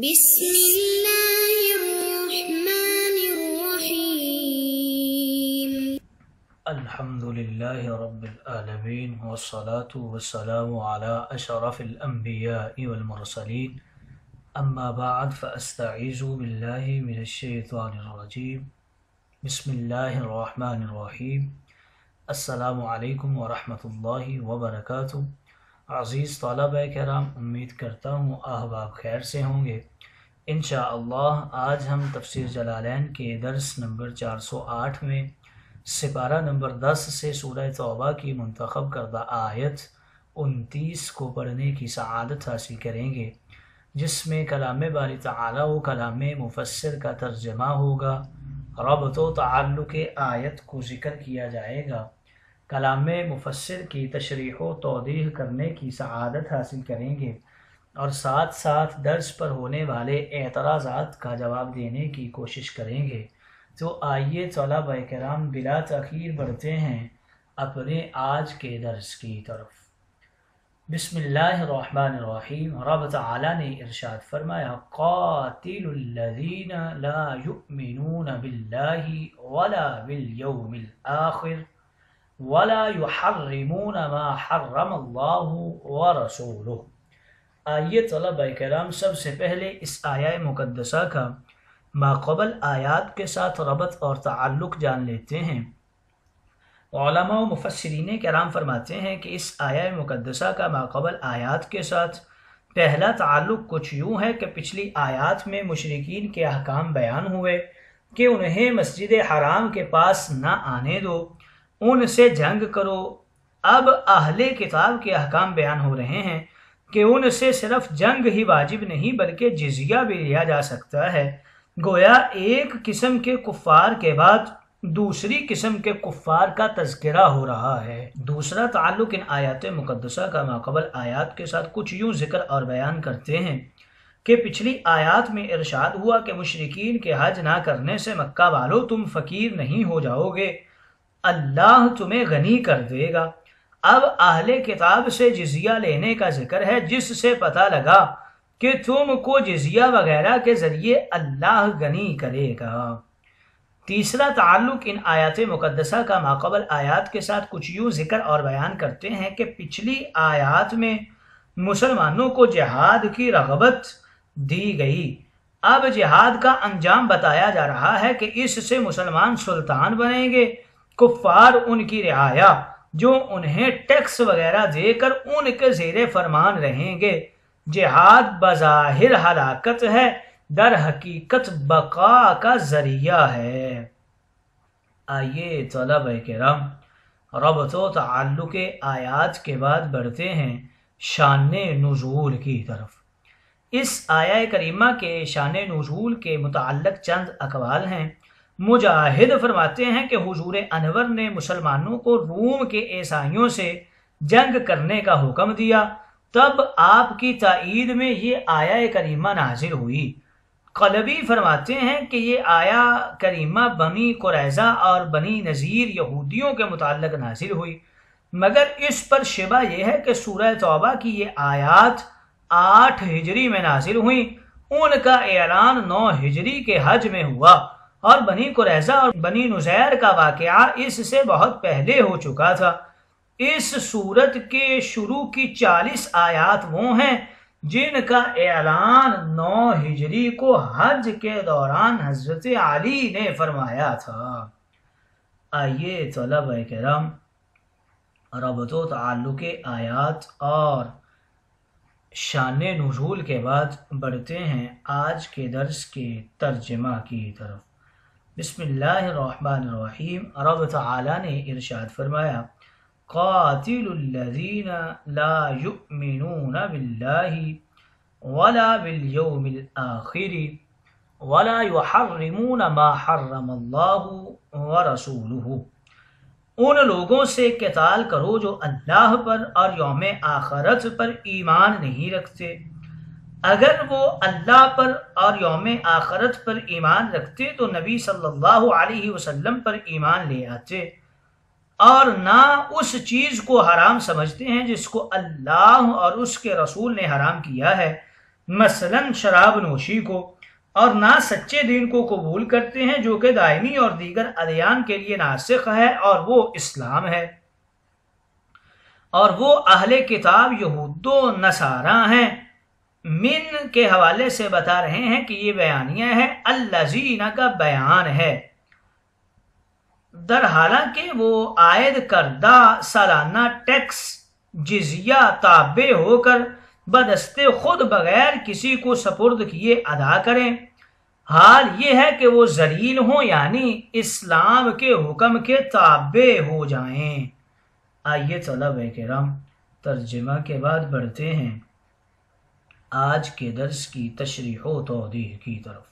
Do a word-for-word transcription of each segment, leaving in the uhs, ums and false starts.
بسم اللہ الرحمن الرحیم الحمد للہ رب العالمین والصلاة والسلام علی اشرف الانبیاء والمرسلین اما بعد فاستعیذ باللہ من الشیطان الرجیم بسم اللہ الرحمن الرحیم السلام علیکم ورحمۃ اللہ وبرکاتہ۔ عزیز طلبہ کرام، امید کرتا ہوں احباب خیر سے ہوں گے۔ انشاءاللہ آج ہم تفسیر جلالین کے درس نمبر چار سو آٹھ میں سپارہ نمبر دس سے سورہ توبہ کی منتخب کردہ آیت انتیس کو پڑھنے کی سعادت حاصل کریں گے، جس میں کلام باری تعالی و کلام مفسر کا ترجمہ ہوگا، ربط و تعلق آیت کو ذکر کیا جائے گا، کلام مفسر کی تشریح و توضیح کرنے کی سعادت حاصل کریں گے، اور ساتھ ساتھ درس پر ہونے والے اعتراضات کا جواب دینے کی کوشش کریں گے۔ تو آئیے طلبہ کرام بلا تاخیر بڑھتے ہیں اپنے آج کے درس کی طرف۔ بسم اللہ الرحمن الرحیم۔ رب تعالی نے ارشاد فرمایا، قاتل الذین لا یؤمنون باللہ ولا بالیوم الآخر ولا يحرمون ما حرم اللہ ورسولہ۔ آئیے طلبہ کرام سب سے پہلے اس آیہ مقدسہ کا ماقبل آیات کے ساتھ ربط اور تعلق جان لیتے ہیں۔ علماء و مفسرین کرام فرماتے ہیں کہ اس آیہ مقدسہ کا ماقبل آیات کے ساتھ پہلا تعلق کچھ یوں ہے کہ پچھلی آیات میں مشرکین کے احکام بیان ہوئے کہ انہیں مسجد حرام کے پاس نہ آنے دو، ان سے جنگ کرو۔ اب اہل کتاب کے احکام بیان ہو رہے ہیں کہ ان سے صرف جنگ ہی واجب نہیں بلکہ جزیہ بھی لیا جا سکتا ہے۔ گویا ایک قسم کے کفار کے بعد دوسری قسم کے کفار کا تذکرہ ہو رہا ہے۔ دوسرا تعلق ان آیات مقدسہ کا ماقبل آیات کے ساتھ کچھ یوں ذکر اور بیان کرتے ہیں کہ پچھلی آیات میں ارشاد ہوا کہ مشرکین کے حج نہ کرنے سے مکہ والو تم فقیر نہیں ہو جاؤ گے، اللہ تمہیں غنی کر دے گا۔ اب اہل کتاب سے جزیہ لینے کا ذکر ہے، جس سے پتہ لگا کہ تم کو جزیہ وغیرہ کے ذریعے اللہ غنی کرے گا۔ تیسرا تعلق ان آیات مقدسہ کا ماقبل آیات کے ساتھ کچھ یوں ذکر اور بیان کرتے ہیں کہ پچھلی آیات میں مسلمانوں کو جہاد کی رغبت دی گئی، اب جہاد کا انجام بتایا جا رہا ہے کہ اس سے مسلمان سلطان بنیں گے، کفار ان کی رعایا جو انہیں ٹیکس وغیرہ دے کر ان کے زیر فرمان رہیں گے۔ جہاد بظاہر ہلاکت ہے، در حقیقت بقا کا ذریعہ ہے۔ آئیے طلبہ کرام ربط و تعلق آیات کے بعد بڑھتے ہیں شان نزول کی طرف۔ اس آیہ کریمہ کے شان نزول کے متعلق چند اقوال ہیں۔ مجاہد فرماتے ہیں کہ حضور انور نے مسلمانوں کو روم کے عیسائیوں سے جنگ کرنے کا حکم دیا، تب آپ کی تائید میں یہ آیہ کریمہ نازل ہوئی۔ قلبی فرماتے ہیں کہ یہ آیہ کریمہ بنی قریظہ اور بنی نذیر یہودیوں کے متعلق نازل ہوئی، مگر اس پر شبہ یہ ہے کہ سورہ توبہ کی یہ آیات آٹھ ہجری میں نازل ہوئیں، ان کا اعلان نو ہجری کے حج میں ہوا، اور بنی قریظہ اور بنی نذیر کا واقعہ اس سے بہت پہلے ہو چکا تھا۔ اس سورت کے شروع کی چالیس آیات وہ ہیں جن کا اعلان نو ہجری کو حج کے دوران حضرت علی نے فرمایا تھا۔ آئیے طلبہ کرام ربط و تعلق آیات اور شان نزول کے بعد بڑھتے ہیں آج کے درس کے ترجمہ کی طرف۔ بسم اللہ الرحمن الرحیم۔ رب تعالی نے ارشاد فرمایا، قاتل الذین لا یؤمنون باللہ ولا بالیوم الآخر ولا یحرمون ما حرم اللہ ورسولہ۔ ان لوگوں سے قتال کرو جو اللہ پر اور یوم آخرت پر ایمان نہیں رکھتے، اگر وہ اللہ پر اور یوم آخرت پر ایمان رکھتے تو نبی صلی اللہ علیہ وسلم پر ایمان لے آتے، اور نہ اس چیز کو حرام سمجھتے ہیں جس کو اللہ اور اس کے رسول نے حرام کیا ہے، مثلاً شراب نوشی کو، اور نہ سچے دین کو قبول کرتے ہیں جو کہ دائمی اور دیگر ادیان کے لیے ناسخ ہے اور وہ اسلام ہے، اور وہ اہل کتاب یہود و نصارہ ہیں۔ من کے حوالے سے بتا رہے ہیں کہ یہ بیانیہ ہے، الذین کا بیان ہے، در حالانکہ وہ عائد کردہ سالانہ ٹیکس جزیہ تابع ہو کر بدست خود بغیر کسی کو سپرد کیے ادا کریں۔ حال یہ ہے کہ وہ ذلیل ہوں، یعنی اسلام کے حکم کے تابع ہو جائیں۔ آئیے طلبہ کرام ترجمہ کے بعد بڑھتے ہیں آج کے درس کی تشریح و توضیح کی طرف۔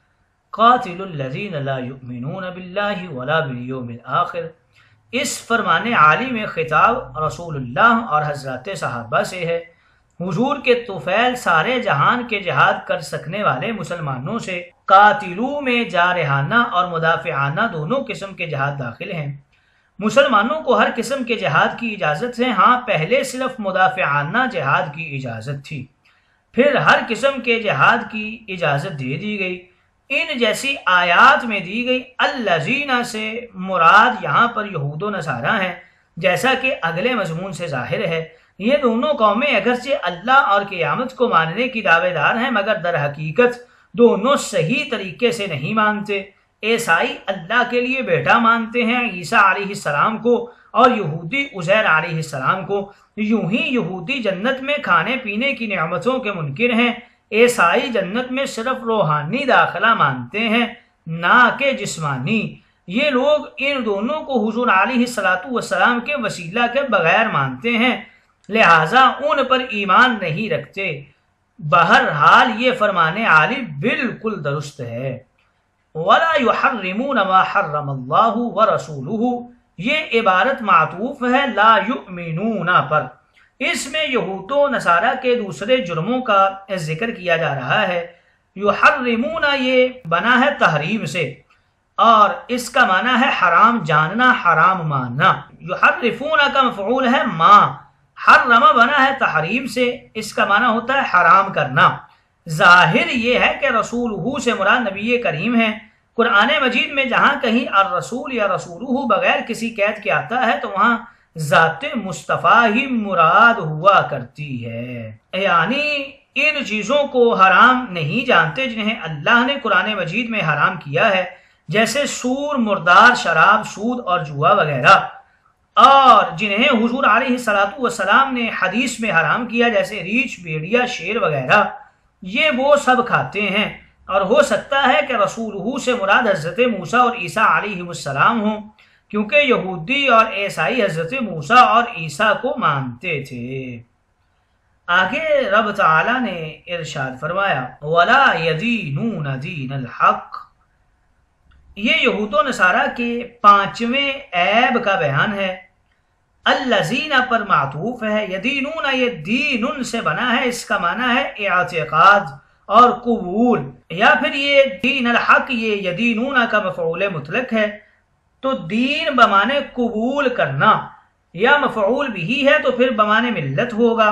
قاتل الذین لا یؤمنون باللہ ولا بالیوم الآخر، اس فرمان عالی میں خطاب رسول اللہ اور حضرات صحابہ سے ہے، حضور کے طفیل سارے جہان کے جہاد کر سکنے والے مسلمانوں سے۔ قاتلو میں جارحانہ اور مدافعانہ دونوں قسم کے جہاد داخل ہیں۔ مسلمانوں کو ہر قسم کے جہاد کی اجازت ہے، ہاں پہلے صرف مدافعانہ جہاد کی اجازت تھی، پھر ہر قسم کے جہاد کی اجازت دے دی گئی۔ ان جیسی آیات میں دی گئی الذین سے مراد یہاں پر یہود و نصارہ ہیں، جیسا کہ اگلے مضمون سے ظاہر ہے۔ یہ دونوں قومیں اگرچہ اللہ اور قیامت کو ماننے کی دعوے دار ہیں، مگر در حقیقت دونوں صحیح طریقے سے نہیں مانتے۔ عیسائی اللہ کے لیے بیٹا مانتے ہیں عیسیٰ علیہ السلام کو، اور یہودی عزیر علیہ السلام کو۔ یوں ہی یہودی جنت میں کھانے پینے کی نعمتوں کے منکر ہیں، عیسائی جنت میں صرف روحانی داخلہ مانتے ہیں نہ کہ جسمانی۔ یہ لوگ ان دونوں کو حضور علیہ الصلاۃ والسلام کے وسیلہ کے بغیر مانتے ہیں، لہٰذا ان پر ایمان نہیں رکھتے۔ بہرحال یہ فرمان عالی بالکل درست ہے۔ وَلَا يُحَرِّمُونَ مَا حَرَّمَ اللَّهُ وَرَسُولُهُ، یہ عبارت معطوف ہے لا یؤمنون پر۔ اس میں یہود و نصارہ کے دوسرے جرموں کا ذکر کیا جا رہا ہے۔ یحرمون یہ بنا ہے تحریم سے، اور اس کا معنی ہے حرام جاننا، حرام ماننا۔ یحرفون کا مفعول ہے ما، حرم بنا ہے تحریم سے، اس کا معنی ہوتا ہے حرام کرنا۔ ظاہر یہ ہے کہ رسولہ سے مراد نبی کریم ہے۔ قرآن مجید میں جہاں کہیں الرسول یا رسولہ بغیر کسی قید کے آتا ہے تو وہاں ذات مصطفیٰ ہی مراد ہوا کرتی ہے، یعنی ان چیزوں کو حرام نہیں جانتے جنہیں اللہ نے قرآن مجید میں حرام کیا ہے، جیسے سور، مردار، شراب، سود اور جوا وغیرہ، اور جنہیں حضور علیہ الصلاۃ والسلام نے حدیث میں حرام کیا، جیسے ریچھ، بھیڑیا، شیر وغیرہ، یہ وہ سب کھاتے ہیں۔ اور ہو سکتا ہے کہ رسولہ سے مراد حضرت موسیٰ اور عیسیٰ علیہ السلام ہوں، کیونکہ یہودی اور عیسائی حضرت موسیٰ اور عیسیٰ کو مانتے تھے۔ آگے رب تعالیٰ نے ارشاد فرمایا وَلَا يَدِينُونَ دِينَ الْحَقِّ، یہ یہود و نصارہ کے پانچویں عیب کا بیان ہے۔ الذین پر معطوف ہے، یدینون یہ دین سے بنا ہے، اس کا معنی ہے اعتقاد اور قبول، یا پھر یہ دین الحق یہ یدینون کا مفعول مطلق ہے، تو دین بمانے قبول کرنا، یا مفعول بھی ہے تو پھر بمانے ملت ہوگا۔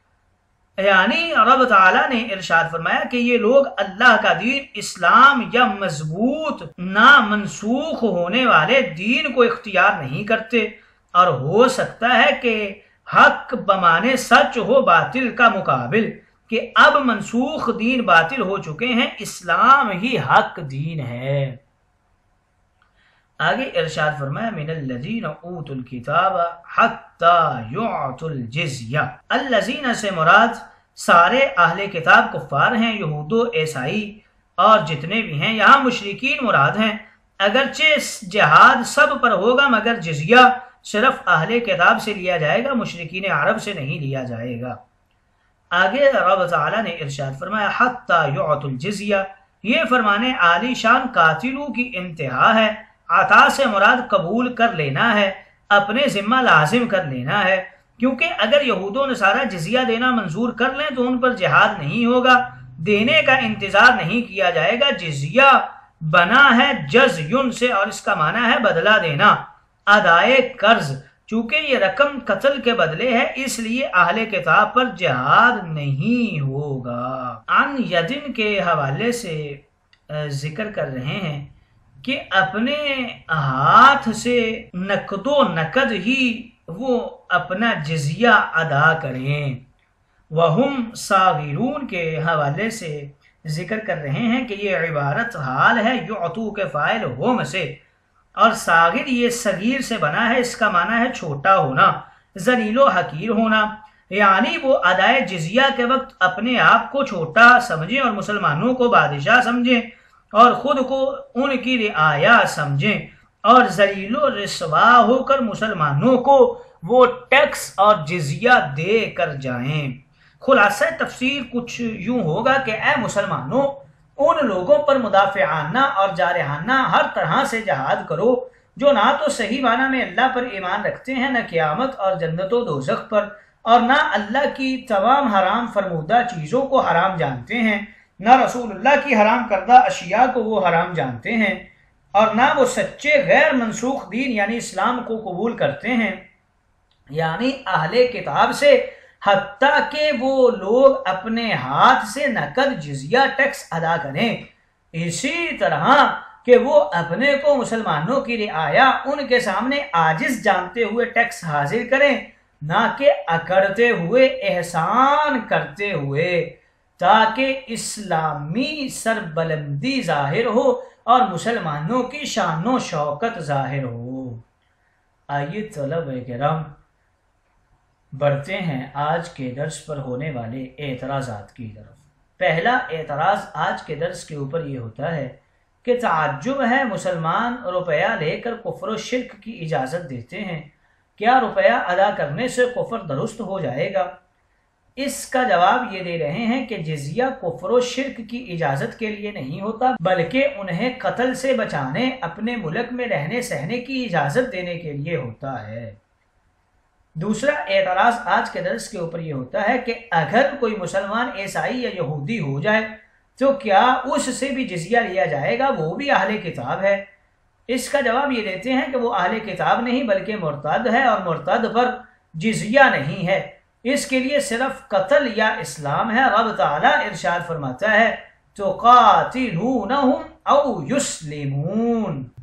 یعنی رب تعالیٰ نے ارشاد فرمایا کہ یہ لوگ اللہ کا دین اسلام یا مضبوط نہ منسوخ ہونے والے دین کو اختیار نہیں کرتے، اور ہو سکتا ہے کہ حق بمانے سچ ہو باطل کا مقابل، کہ اب منسوخ دین باطل ہو چکے ہیں، اسلام ہی حق دین ہے۔ آگے ارشاد فرمایا من الذین اوتوا الکتاب حتی یعطوا الجزیہ، الذین سے مراد سارے اہل کتاب کفار ہیں، یہود و عیسائی اور جتنے بھی ہیں، یہاں مشرکین مراد ہیں۔ اگرچہ جہاد سب پر ہوگا مگر جزیہ صرف اہل کتاب سے لیا جائے گا، مشرکین عرب سے نہیں لیا جائے گا۔ آگے رب تعالیٰ نے ارشاد فرمایا حتی یعطوا الجزیہ، یہ فرمانے عالی شان قاتلو کی انتہا ہے۔ عطا سے مراد قبول کر لینا ہے، اپنے ذمہ لازم کر لینا ہے، کیونکہ اگر یہود و نصارہ جزیہ دینا منظور کر لیں تو ان پر جہاد نہیں ہوگا، دینے کا انتظار نہیں کیا جائے گا۔ جزیہ بنا ہے جزیون سے، اور اس کا معنی ہے بدلہ دینا، ادائے قرض، چونکہ یہ رقم قتل کے بدلے ہے اس لیے اہل کتاب پر جہاد نہیں ہوگا۔ عن یدن کے حوالے سے ذکر کر رہے ہیں کہ اپنے ہاتھ سے نقد و نقد ہی وہ اپنا جزیہ ادا کریں۔ وہم صاغرون کے حوالے سے ذکر کر رہے ہیں کہ یہ عبارت حال ہے یعطو کے فاعل ہوم سے، اور صاغر یہ صغیر سے بنا ہے، اس کا معنی ہے چھوٹا ہونا، ذلیل و حقیر ہونا، یعنی وہ ادائے جزیہ کے وقت اپنے آپ کو چھوٹا سمجھیں اور مسلمانوں کو بادشاہ سمجھیں اور خود کو ان کی رعایا سمجھیں، اور ذلیل و رسوا ہو کر مسلمانوں کو وہ ٹیکس اور جزیہ دے کر جائیں۔ خلاصہ تفسیر کچھ یوں ہوگا کہ اے مسلمانوں، ان لوگوں پر مدافعانہ اور جارحانہ ہر طرح سے جہاد کرو جو نہ تو صحیح معنی میں اللہ پر ایمان رکھتے ہیں، نہ قیامت اور جنت و دوزخ پر، اور نہ اللہ کی تمام حرام فرمودہ چیزوں کو حرام جانتے ہیں، نہ رسول اللہ کی حرام کردہ اشیاء کو وہ حرام جانتے ہیں، اور نہ وہ سچے غیر منسوخ دین یعنی اسلام کو قبول کرتے ہیں، یعنی اہل کتاب سے، حتیٰ کہ وہ لوگ اپنے ہاتھ سے نقد جزیہ ٹیکس ادا کریں، اسی طرح کہ وہ اپنے کو مسلمانوں کی رعایا ان کے سامنے عاجز جانتے ہوئے ٹیکس حاضر کریں، نہ کہ اکڑتے ہوئے احسان کرتے ہوئے، تاکہ اسلامی سربلندی ظاہر ہو اور مسلمانوں کی شان و شوکت ظاہر ہو۔ آئیے طلبہ کرام بڑھتے ہیں آج کے درس پر ہونے والے اعتراضات کی طرف۔ پہلا اعتراض آج کے درس کے اوپر یہ ہوتا ہے کہ تعجب ہے مسلمان روپیہ لے کر کفر و شرک کی اجازت دیتے ہیں، کیا روپیہ ادا کرنے سے کفر درست ہو جائے گا؟ اس کا جواب یہ دے رہے ہیں کہ جزیہ کفر و شرک کی اجازت کے لیے نہیں ہوتا، بلکہ انہیں قتل سے بچانے، اپنے ملک میں رہنے سہنے کی اجازت دینے کے لیے ہوتا ہے۔ دوسرا اعتراض آج کے درس کے اوپر یہ ہوتا ہے کہ اگر کوئی مسلمان عیسائی یا یہودی ہو جائے تو کیا اس سے بھی جزیہ لیا جائے گا؟ وہ بھی اہل کتاب ہے۔ اس کا جواب یہ دیتے ہیں کہ وہ اہل کتاب نہیں بلکہ مرتد ہے، اور مرتد پر جزیہ نہیں ہے، اس کے لیے صرف قتل یا اسلام ہے۔ رب تعالیٰ ارشاد فرماتا ہے تو قاتلونہم او یسلمون۔